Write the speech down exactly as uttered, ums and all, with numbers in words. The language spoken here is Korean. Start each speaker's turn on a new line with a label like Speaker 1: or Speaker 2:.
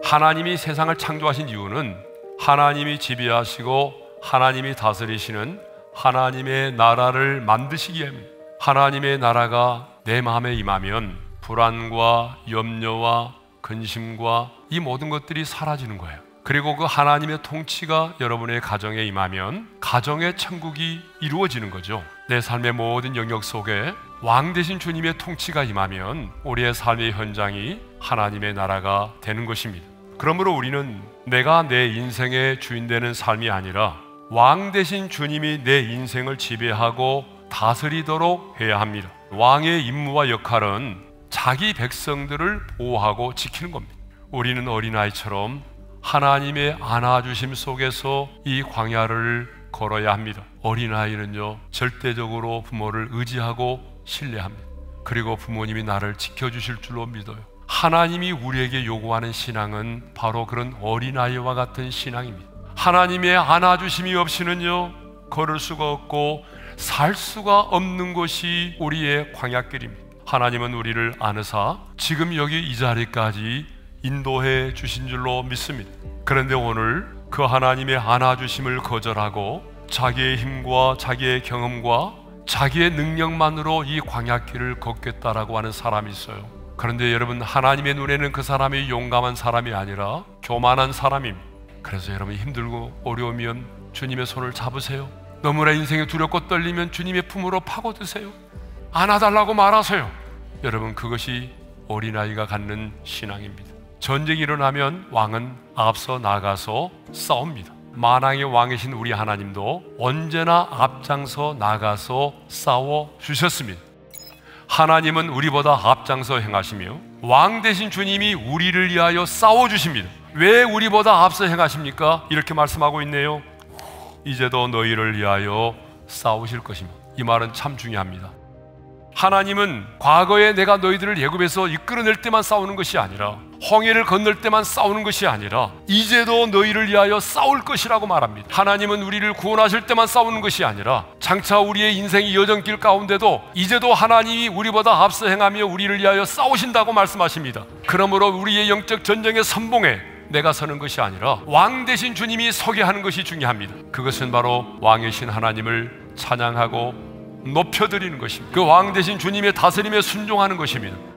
Speaker 1: 하나님이 세상을 창조하신 이유는 하나님이 지배하시고 하나님이 다스리시는 하나님의 나라를 만드시기 위함입니다. 하나님의 나라가 내 마음에 임하면 불안과 염려와 근심과 이 모든 것들이 사라지는 거예요. 그리고 그 하나님의 통치가 여러분의 가정에 임하면 가정의 천국이 이루어지는 거죠. 내 삶의 모든 영역 속에 왕 되신 주님의 통치가 임하면 우리의 삶의 현장이 하나님의 나라가 되는 것입니다. 그러므로 우리는 내가 내 인생의 주인 되는 삶이 아니라 왕 되신 주님이 내 인생을 지배하고 다스리도록 해야 합니다. 왕의 임무와 역할은 자기 백성들을 보호하고 지키는 겁니다. 우리는 어린아이처럼 하나님의 안아주심 속에서 이 광야를 걸어야 합니다. 어린아이는요, 절대적으로 부모를 의지하고 신뢰합니다. 그리고 부모님이 나를 지켜주실 줄로 믿어요. 하나님이 우리에게 요구하는 신앙은 바로 그런 어린아이와 같은 신앙입니다. 하나님의 안아주심이 없이는요, 걸을 수가 없고 살 수가 없는 것이 우리의 광야길입니다. 하나님은 우리를 안으사 지금 여기 이 자리까지 인도해 주신 줄로 믿습니다. 그런데 오늘 그 하나님의 안아주심을 거절하고 자기의 힘과 자기의 경험과 자기의 능력만으로 이 광야길을 걷겠다라고 하는 사람이 있어요. 그런데 여러분, 하나님의 눈에는 그 사람이 용감한 사람이 아니라 교만한 사람입니다. 그래서 여러분, 힘들고 어려우면 주님의 손을 잡으세요. 너무나 인생이 두렵고 떨리면 주님의 품으로 파고드세요. 안아달라고 말하세요. 여러분, 그것이 어린아이가 갖는 신앙입니다. 전쟁이 일어나면 왕은 앞서 나가서 싸웁니다. 만왕의 왕이신 우리 하나님도 언제나 앞장서 나가서 싸워 주셨습니다. 하나님은 우리보다 앞장서 행하시며 왕 되신 주님이 우리를 위하여 싸워 주십니다. 왜 우리보다 앞서 행하십니까? 이렇게 말씀하고 있네요. 이제도 너희를 위하여 싸우실 것입니다. 이 말은 참 중요합니다. 하나님은 과거에 내가 너희들을 애굽에서 이끌어낼 때만 싸우는 것이 아니라, 홍해를 건널 때만 싸우는 것이 아니라 이제도 너희를 위하여 싸울 것이라고 말합니다. 하나님은 우리를 구원하실 때만 싸우는 것이 아니라 장차 우리의 인생의 여정길 가운데도 이제도 하나님이 우리보다 앞서 행하며 우리를 위하여 싸우신다고 말씀하십니다. 그러므로 우리의 영적 전쟁의 선봉에 내가 서는 것이 아니라 왕 되신 주님이 서게 하는 것이 중요합니다. 그것은 바로 왕이신 하나님을 찬양하고 높여드리는 것입니다. 그 왕 되신 주님의 다스림에 순종하는 것입니다.